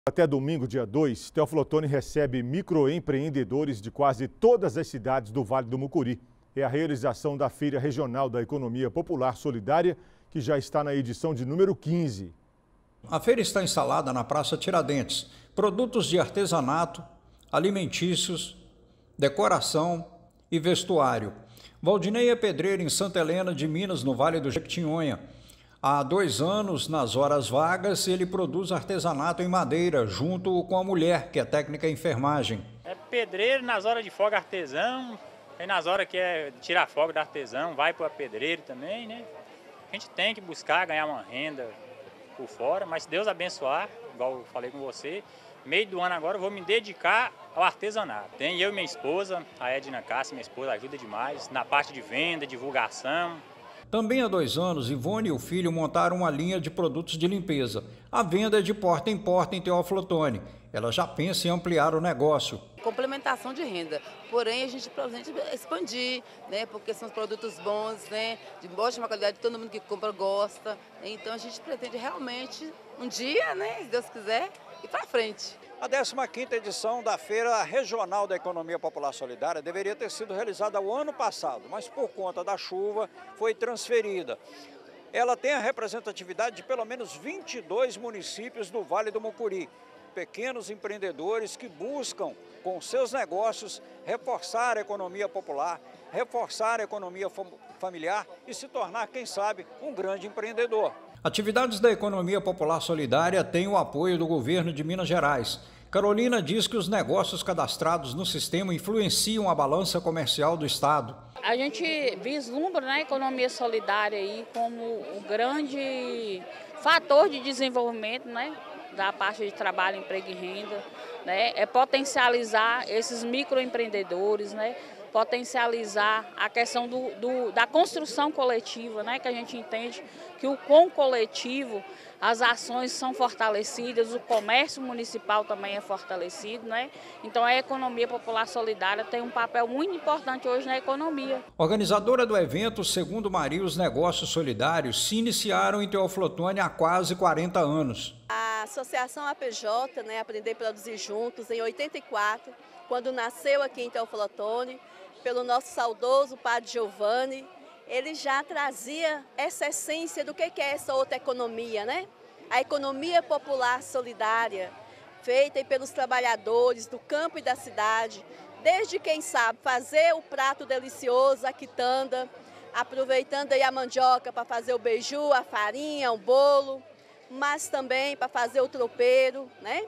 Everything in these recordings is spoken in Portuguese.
Até domingo, dia 2, Teófilo Otoni recebe microempreendedores de quase todas as cidades do Vale do Mucuri. É a realização da Feira Regional da Economia Popular Solidária, que já está na edição de número 15. A feira está instalada na Praça Tiradentes. Produtos de artesanato, alimentícios, decoração e vestuário. Valdinei é pedreiro em Santa Helena de Minas, no Vale do Jequitinhonha. Há 2 anos, nas horas vagas, ele produz artesanato em madeira, junto com a mulher, que é técnica em enfermagem. É pedreiro nas horas de folga artesão, e nas horas que é tirar folga da artesão, vai para pedreiro também, né? A gente tem que buscar ganhar uma renda por fora, mas se Deus abençoar, igual eu falei com você, meio do ano agora eu vou me dedicar ao artesanato. Tem eu e minha esposa, a Edna Cássia, minha esposa, ajuda demais na parte de venda, divulgação. Também há 2 anos, Ivone e o filho montaram uma linha de produtos de limpeza. A venda é de porta em porta em Teófilo Otoni. Ela já pensa em ampliar o negócio. Complementação de renda, porém a gente pretende expandir, né? Porque são produtos bons, né? De ótima qualidade, todo mundo que compra gosta. Então a gente pretende realmente um dia, né? Se Deus quiser, ir para frente. A 15ª edição da Feira Regional da Economia Popular Solidária deveria ter sido realizada o ano passado, mas por conta da chuva foi transferida. Ela tem a representatividade de pelo menos 22 municípios do Vale do Mucuri. Pequenos empreendedores que buscam, com seus negócios, reforçar a economia popular, reforçar a economia familiar e se tornar, quem sabe, um grande empreendedor. Atividades da economia popular solidária têm o apoio do governo de Minas Gerais. Carolina diz que os negócios cadastrados no sistema influenciam a balança comercial do estado. A gente vislumbra, né, a economia solidária aí como um grande fator de desenvolvimento, né, da parte de trabalho, emprego e renda, né, é potencializar esses microempreendedores, né, potencializar a questão da construção coletiva, né, que a gente entende que com o coletivo as ações são fortalecidas, o comércio municipal também é fortalecido, né? Então a economia popular solidária tem um papel muito importante hoje na economia. Organizadora do evento, segundo Maria, os negócios solidários se iniciaram em Teófilo Otoni há quase 40 anos. A Associação APJ, né, Aprender e Produzir Juntos, em 84, quando nasceu aqui em Teófilo Otoni, pelo nosso saudoso padre Giovanni, ele já trazia essa essência do que é essa outra economia, né? A economia popular solidária, feita pelos trabalhadores do campo e da cidade, desde, quem sabe, fazer o prato delicioso, a quitanda, aproveitando aí a mandioca para fazer o beiju, a farinha, o bolo, mas também para fazer o tropeiro, né?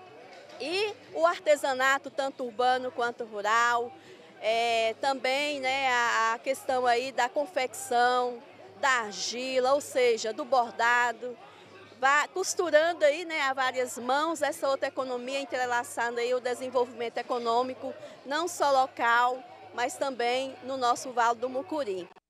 E o artesanato, tanto urbano quanto rural. Também, né, a questão aí da confecção, da argila, ou seja, do bordado, costurando aí, né, a várias mãos essa outra economia, entrelaçando aí o desenvolvimento econômico, não só local, mas também no nosso Vale do Mucuri.